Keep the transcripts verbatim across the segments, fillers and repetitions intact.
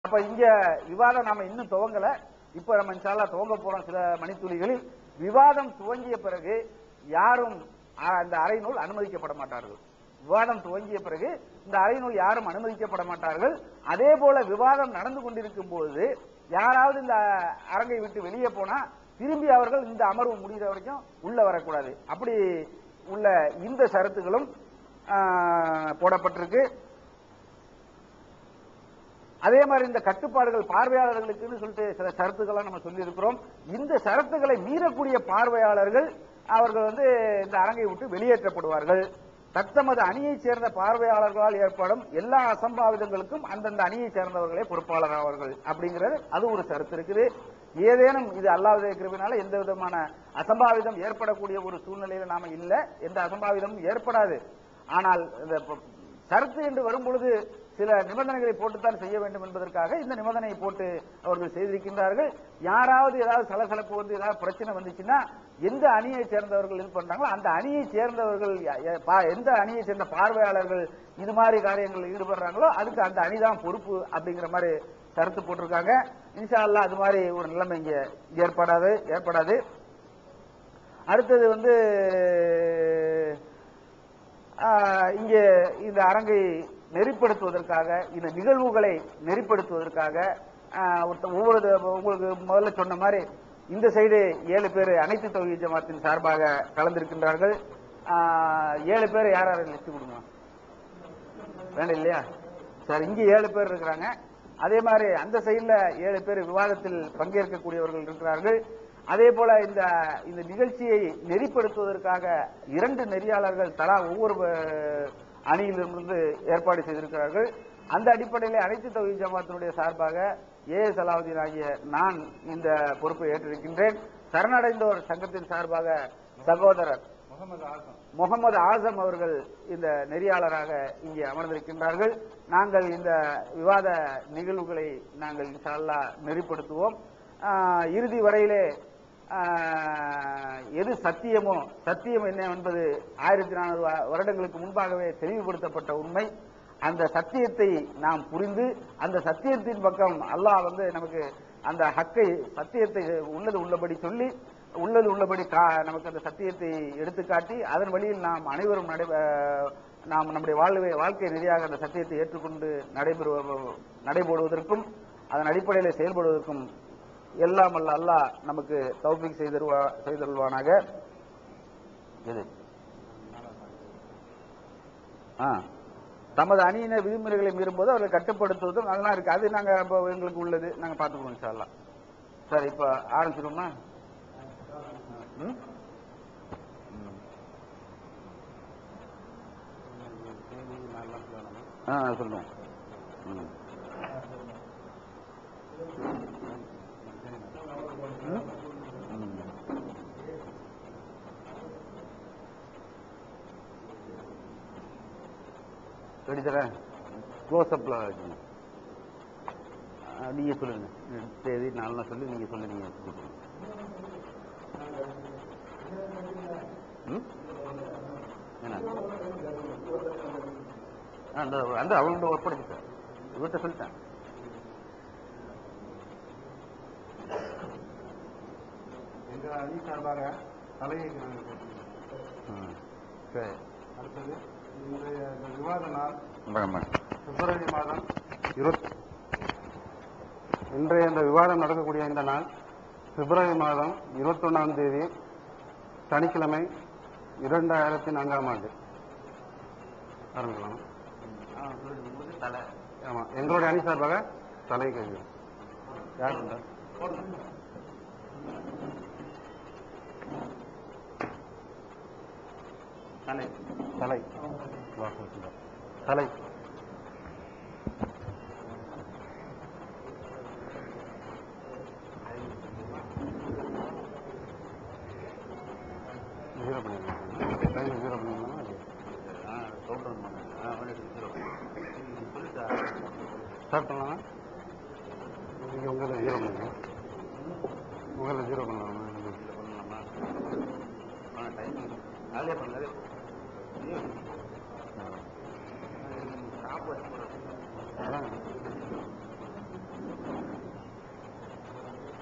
அப்ப இங்க விவாதம் நாம இன்னும் துவங்கல. இப்ப நம்ம இன்ஷா அல்லாஹ் துவங்க போறோம் சில மணித்துளிகளில். விவாதம் துவங்கிய பிறகு யாரும் அந்த அறைநூல் அனுமதிக்கப்பட மாட்டார்கள். விவாதம் துவங்கிய பிறகு இந்த அறைநூல் யாரும் அனுமதிக்கப்பட மாட்டார்கள். அதே போல விவாதம் நடந்து கொண்டிருக்கும் போது யாராவது இந்த அரங்கை விட்டு வெளியே போனா திரும்பி அவர்கள் இந்த அமர்வு முடிகிற வரைக்கும் உள்ள வரக்கூடாது. அப்படி உள்ள இந்த ஷரத்துகளும் போடப்பட்டிருக்கு. அதே மாதிரி இந்த கட்டுப்பாடுகள் பார்வையாளர்களுக்குன்னு சொல்லிட்டு சில ஷரத்துக்களை நம்ம சொல்லி இருக்கிறோம். இந்த ஷரத்துக்களை மீறக்கூடிய பார்வையாளர்கள் அவர்கள் வந்து இந்த அரங்கை விட்டு வெளியேற்றப்படுவார்கள். தத்தமது அணியை சேர்ந்த பார்வையாளர்களால் ஏற்படும் எல்லா அசம்பாவிதங்களுக்கும் அந்தந்த அணியை சேர்ந்தவர்களே பொறுப்பாளர் ஆவார்கள் அப்படிங்கிறது அது ஒரு ஷரத்து இருக்குது. ஏதேனும் இது அல்லாஹ்வுடைய கிருபையினால எந்த விதமான அசம்பாவிதம் ஏற்படக்கூடிய ஒரு சூழ்நிலையில நாம இல்ல, எந்த அசம்பாவிதமும் ஏற்படாது. ஆனால் இந்த ஷரத்து என்று வரும் பொழுது சில நிபந்தனைகளை போட்டுத்தான் செய்ய வேண்டும் என்பதற்காக இந்த நிபந்தனையை போட்டு அவர்கள் செய்திருக்கின்றார்கள். யாராவது ஏதாவது சலசலப்பு வந்து ஏதாவது பிரச்சனை வந்துச்சுன்னா எந்த அணியை சேர்ந்தவர்கள் இது பண்றாங்களோ அந்த அணியை சேர்ந்தவர்கள் எந்த அணியை சேர்ந்த பார்வையாளர்கள் இது மாதிரி காரியங்களில் ஈடுபடுறாங்களோ அதுக்கு அந்த அணிதான் பொறுப்பு அப்படிங்கிற மாதிரி கருத்து போட்டிருக்காங்க. இன்ஷா அல்லாஹ் அது மாதிரி ஒரு நிலைமை இங்க ஏற்படாது ஏற்படாது அடுத்தது வந்து இங்கே இந்த அரங்கை நெறிப்படுத்துவதற்காக இந்த நிகழ்வுகளை நெறிப்படுத்துவதற்காக ஒவ்வொரு உங்களுக்கு முதல்ல சொன்ன மாதிரி இந்த சைடு ஏழு பேர் அனைத்து தௌஹீத் ஜமாத்தின் சார்பாக கலந்திருக்கின்றார்கள். ஏழு பேர் யார் யாரும் லிஸ்ட் கொடுங்க வேண்டாம் இல்லையா? சார் இங்கே ஏழு பேர் இருக்கிறாங்க. அதே மாதிரி அந்த சைடில் ஏழு பேர் விவாதத்தில் பங்கேற்கக்கூடியவர்கள் இருக்கிறார்கள். அதே போல இந்த இந்த நிகழ்ச்சியை நெறிப்படுத்துவதற்காக இரண்டு நெறியாளர்கள் தலா ஒவ்வொரு அணியிலிருந்து ஏற்பாடு செய்திருக்கிறார்கள். அந்த அடிப்படையில் அனைத்து தௌஹீத் ஜமாத்தினுடைய சார்பாக ஏ எஸ் அலாவுதீன் ஆகிய நான் இந்த பொறுப்பை ஏற்றிருக்கின்றேன். சரணடைந்தோர் சங்கத்தின் சார்பாக சகோதரர் முகமது ஆசம் அவர்கள் இந்த நெறியாளராக இங்கே அமர்ந்திருக்கின்றார்கள். நாங்கள் இந்த விவாத நிகழ்வுகளை நாங்கள் இன்ஷா அல்லாஹ் நெறிப்படுத்துவோம். இறுதி வரையிலே எது சத்தியமோ சத்தியம் என்ன என்பது ஆயிரத்தி நானூறு வருடங்களுக்கு முன்பாகவே தெளிவுபடுத்தப்பட்ட உண்மை. அந்த சத்தியத்தை நாம் புரிந்து அந்த சத்தியத்தின் பக்கம் அல்லாஹ் வந்து நமக்கு அந்த ஹக்கை சத்தியத்தை உள்ளது உள்ளபடி சொல்லி உள்ளது உள்ளபடி நமக்கு அந்த சத்தியத்தை எடுத்துக்காட்டி அதன் வழியில் நாம் அனைவரும் நடை நாம் நம்முடைய வாழ்வை வாழ்க்கை நெறியாக அந்த சத்தியத்தை ஏற்றுக்கொண்டு நடைபெறுவ நடைபோடுவதற்கும் அதன் அடிப்படையில் செயல்படுவதற்கும் எல்லாம் அல்ல அல்லாஹ் நமக்கு தௌஃபீக் செய்தருவா செய்தருள்வானாக. எது ஆ தமது அணியினர் விதிமுறைகளை மீறும்போது அவர்களை கட்டுப்படுத்துவதும் நல்லா இருக்கு. அது நாங்க எங்களுக்கு உள்ளது, நாங்க பார்த்துக்குவோம் இன்ஷா அல்லாஹ். சார் இப்ப ஆரம்பிச்சிடுவோமா? ஆ சொல்லுங்க. தரேன் க்ளோஸ் அப்ல நீங்க சொல்லுங்க. தேதி நாலு சொல்லி நீங்க சொல்லி நீங்க அந்த அந்த அவங்கள்ட்ட ஒப்படைச்சிட்டேன், இவர்கிட்ட சொல்லிட்டேன். எங்க அணி சார்பாக தலையை சரி. அடுத்தது இன்றைய விவாத நாள் பிப்ரவரி மாதம் இருபத்தி இன்றைய இந்த விவாதம் நடக்கக்கூடிய இந்த நாள் பிப்ரவரி மாதம் இருபத்தி ஒன்றாம் தேதி சனிக்கிழமை இரண்டாயிரத்தி நான்காம் ஆண்டு ஆரம்பிக்கலாம். ஆமா, எங்களுடைய அணி சார்பாக தலை கேள்வி யார் உண்டா? தலை தலை தலை ஜீரோ பண்ணிருக்கேன். ஜீரோ பண்ணிருந்தா ஸ்டார்ட் பண்ணலாம். நீங்கள் உங்களை ஜீரோ பண்ணுங்க, உங்களை ஜீரோ பண்ணலாமா? அதே பண்ணல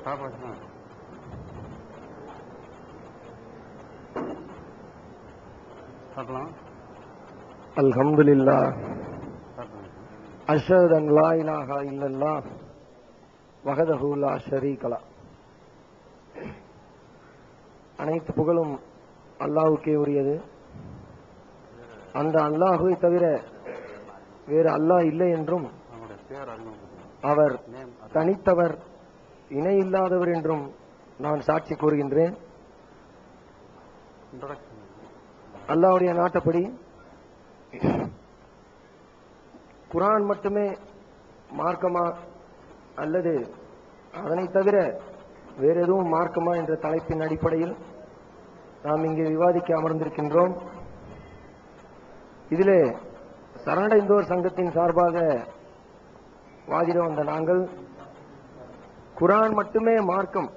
அல்ஹம்துலில்லாஹ் அஷ்ஹது அன் லா இலாஹா இல்லல்லாஹ் வஹதஹு லா ஷரீக லஹ். அனைத்து புகழும் அல்லாஹ்வுக்கே உரியது. அந்த அல்லாஹ்வை தவிர வேறு அல்லாஹ் இல்லை என்றும் அவர் தனித்தவர் இணை இல்லாதவர் என்றும் நான் சாட்சி கூறுகின்றேன். அல்லாஹ்வுடைய நாட்டப்படி குர்ஆன் மட்டுமே மார்க்கமா அல்லது அதனை தவிர வேறு எதுவும் மார்க்கமா என்ற தலைப்பின் அடிப்படையில் நாம் இங்கே விவாதிக்க அமர்ந்திருக்கின்றோம். இதிலே சரணடைந்தோர் சங்கத்தின் சார்பாக வாதிட வந்த நாங்கள் குர்ஆன் மட்டுமே மார்க்கம்,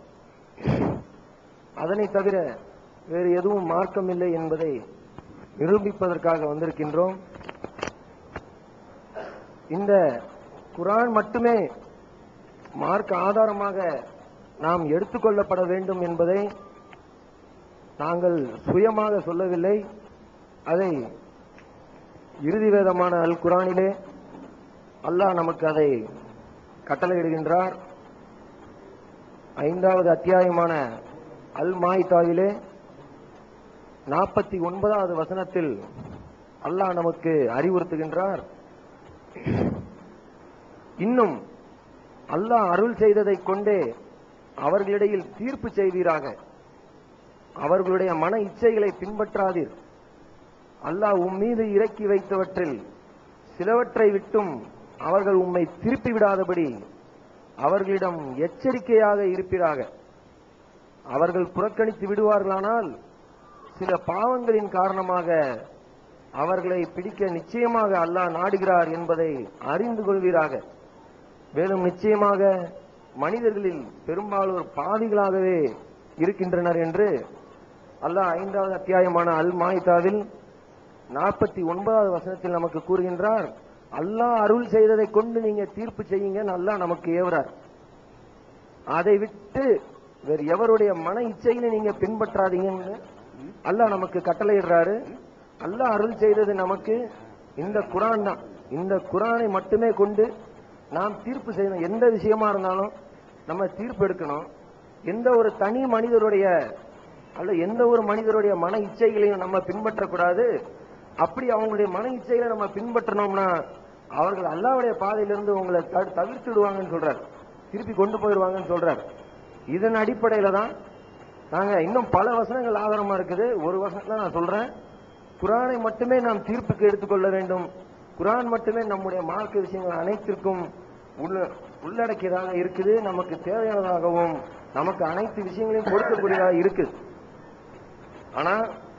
அதனை தவிர வேறு எதுவும் மார்க்கம் இல்லை என்பதை நிரூபிப்பதற்காக வந்திருக்கின்றோம். இந்த குர்ஆன் மட்டுமே மார்க்க ஆதாரமாக நாம் எடுத்துக்கொள்ளப்பட வேண்டும் என்பதை நாங்கள் சுயமாக சொல்லவில்லை. அதை இறுதி வேதமான அல் குர்ஆனிலே அல்லாஹ் நமக்கு அதை கட்டளையிடுகின்றார். ஐந்தாவது அத்தியாயமான அல் மாயிதாவிலே நாற்பத்தி ஒன்பதாவது வசனத்தில் அல்லாஹ் நமக்கு அறிவுறுத்துகின்றார், இன்னும் அல்லாஹ் அருள் செய்ததை கொண்டே அவர்களிடையில் தீர்ப்பு செய்வீராக, அவர்களுடைய மன இச்சைகளை பின்பற்றாதீர். அல்லாஹ் உம் மீது இறக்கி வைத்தவற்றில் சிலவற்றை விட்டும் அவர்கள் உம்மை திருப்பி விடாதபடி அவர்களிடம் எச்சரிக்கையாக இருப்பீராக. அவர்கள் புறக்கணித்து விடுவார்களானால் சில பாவங்களின் காரணமாக அவர்களை பிடிக்க நிச்சயமாக அல்லாஹ் நாடுகிறார் என்பதை அறிந்து கொள்வீராக. மேலும் நிச்சயமாக மனிதர்களில் பெரும்பாலோர் பாவிகளாகவே இருக்கின்றனர் என்று அல்லாஹ் ஐந்தாவது அத்தியாயமான அல் மாயிதாவில் நாற்பத்தி ஒன்பதாவது வசனத்தில் நமக்கு கூறுகின்றார். அல்லாஹ் அருள் செய்ததை கொண்டு நீங்க தீர்ப்பு செய்யுங்க, அல்லாஹ் நமக்கு ஏவுறார். அதை விட்டு வேறு எவருடைய மன இச்சையில நீங்க பின்பற்றாதீங்கன்னு அல்லாஹ் நமக்கு கட்டளையிடுறாரு. அல்லாஹ் அருள் செய்தது நமக்கு இந்த குர்ஆன் தான். இந்த குர்ஆனை மட்டுமே கொண்டு நாம் தீர்ப்பு செய்யணும். எந்த விஷயமா இருந்தாலும் நம்ம தீர்ப்பு எடுக்கணும். எந்த ஒரு தனி மனிதருடைய அல்ல எந்த ஒரு மனிதருடைய மன இச்சைகளையும் நம்ம பின்பற்றக்கூடாது. அப்படி அவங்களுடைய மன இச்சைகளை நம்ம பின்பற்றணும்னா அவர்கள் அல்லாஹ்வுடைய பாதையிலிருந்து உங்களை தவிர்த்துடுவாங்கன்னு சொல்றார், திருப்பி கொண்டு போயிடுவாங்கன்னு சொல்றார். இதன் அடிப்படையில தான் நாங்க இன்னும் பல வசனங்கள் ஆதாரமா இருக்குது. ஒரு வசனம் நான் சொல்றேன், குர்ஆனை மட்டுமே நாம் தீர்ப்புக்கு எடுத்துக்கொள்ள வேண்டும். குர்ஆன் மட்டுமே நம்முடைய மார்க்க விஷயங்கள் அனைத்திற்கும் உள்ள உள்ளடக்கியதாக இருக்குது, நமக்கு தேவையானதாகவும் நமக்கு அனைத்து விஷயங்களையும் கொடுக்கக்கூடியதாக இருக்குது. ஆனா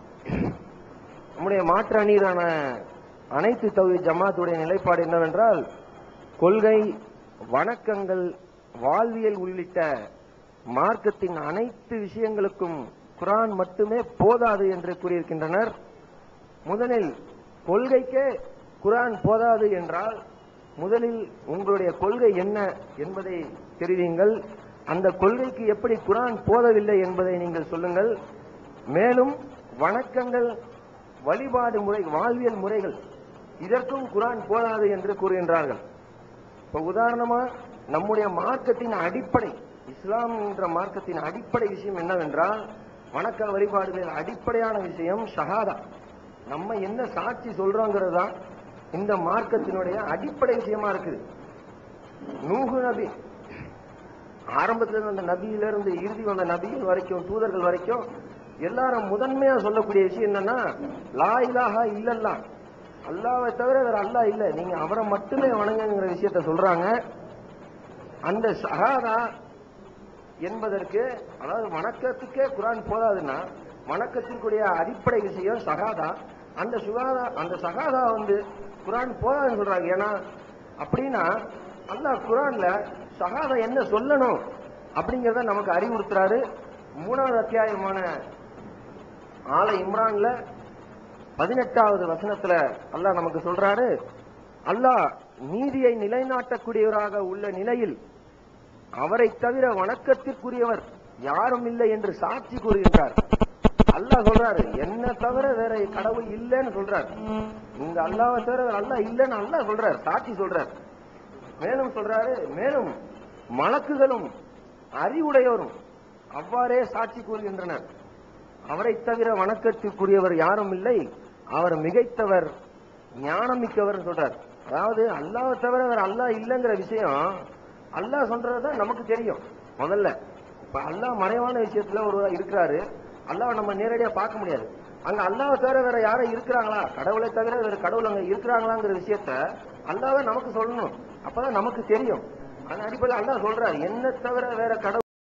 நம்முடைய மாற்று அணியிலான அனைத்து தௌஹீத் ஜமாத்துடைய நிலைப்பாடு என்னவென்றால், கொள்கை, வணக்கங்கள், வாழ்வியல் உள்ளிட்ட மார்க்கத்தின் அனைத்து விஷயங்களுக்கும் குர்ஆன் மட்டுமே போதாது என்று கூறியிருக்கின்றனர். முதலில் கொள்கைக்கே குர்ஆன் போதாது என்றால் முதலில் உங்களுடைய கொள்கை என்ன என்பதை தெரிவியுங்கள். அந்த கொள்கைக்கு எப்படி குர்ஆன் போதவில்லை என்பதை நீங்கள் சொல்லுங்கள். மேலும் வணக்கங்கள், வழிபாடு முறை, வாழ்வியல் முறைகள், இதற்கும் குர்ஆன் போதாது என்று கூறுகின்றார்கள். இப்ப உதாரணமா நம்முடைய மார்க்கத்தின் அடிப்படை, இஸ்லாம் என்ற மார்க்கத்தின் அடிப்படை விஷயம் என்னவென்றால், வணக்க வழிபாடுகளின் அடிப்படையான விஷயம் ஷஹாதா. நம்ம என்ன சாட்சி சொல்றோங்கிறது தான் இந்த மார்க்கத்தினுடைய அடிப்படை விஷயமா இருக்குது. நூஹு நபி ஆரம்பத்தில் வந்த நபியிலிருந்து இறுதி வந்த நபிகள் வரைக்கும், தூதர்கள் வரைக்கும் எல்லாரும் முதன்மையா சொல்லக்கூடிய விஷயம் என்னன்னா, லா இலாஹா இல்லல்லாஹ், அல்லாஹ்வை தவிர வேற அல்லாஹ் இல்லை, நீங்க அவரை மட்டுமே வணங்குங்கிற விஷயத்த சொல்றாங்க. அந்த ஷஹாதா என்பதற்கு, அதாவது வணக்கத்துக்கே குர்ஆன் போதாதுன்னா வணக்கத்திற்குரிய அடிப்படை விஷயம் ஷஹாதா. அந்த சுகாதா அந்த ஷஹாதா வந்து குர்ஆன் போதாதுன்னு சொல்றாங்க. ஏன்னா அப்படின்னா அல்லாஹ் குர்ஆன்ல ஷஹாதா என்ன சொல்லணும் அப்படிங்கறத நமக்கு அறிவுறுத்துறாரு. மூணாவது அத்தியாயமான ஆல இம்ரான்ல பதினெட்டாவது வசனத்துல அல்லாஹ் நமக்கு சொல்றாரு, அல்லாஹ் நீதியை நிலைநாட்டக்கூடியவராக உள்ள நிலையில் அவரை தவிர வணக்கத்திற்குரியவர் யாரும் இல்லை என்று சாட்சி கூறுகின்றார். அல்லாஹ் சொல்றாரு, என்ன தவிர வேற கடவுள் இல்லைன்னு சொல்றாரு. இந்த அல்லாஹ்வை தவிர வேற அல்லாஹ் இல்லைன்னு அல்லாஹ் சொல்றாரு, சாட்சி சொல்றாரு. மேலும் சொல்றாரு, மேலும் மலக்குகளும் அறிவுடையோரும் அவ்வாறே சாட்சி கூறுகின்றனர். அவரை தவிர வணக்கத்திற்குரியவர் யாரும் இல்லை, அவர் மிகைத்தவர், ஞானம் மிக்கவர் சொல்றார். அதாவது அல்லாஹ்வை தவிர வேற அல்லாஹ் இல்லைங்கிற விஷயம் அல்லாஹ் சொல்றதுதான் நமக்கு தெரியும். முதல்ல இப்ப அல்லாஹ் மறைவான விஷயத்துல ஒரு இருக்கிறாரு, அல்லாஹ் நம்ம நேரடியா பார்க்க முடியாது. அங்க அல்லாஹ்வை தவிர வேற யாரும் இருக்கிறாங்களா, கடவுளை தவிர வேற கடவுள் அங்க இருக்கிறாங்களாங்கிற விஷயத்த அல்லாஹ் நமக்கு சொல்லணும், அப்பதான் நமக்கு தெரியும். அந்த அடிப்படையில் அல்லாஹ் சொல்றாரு, என்ன தவிர வேற கடவுள்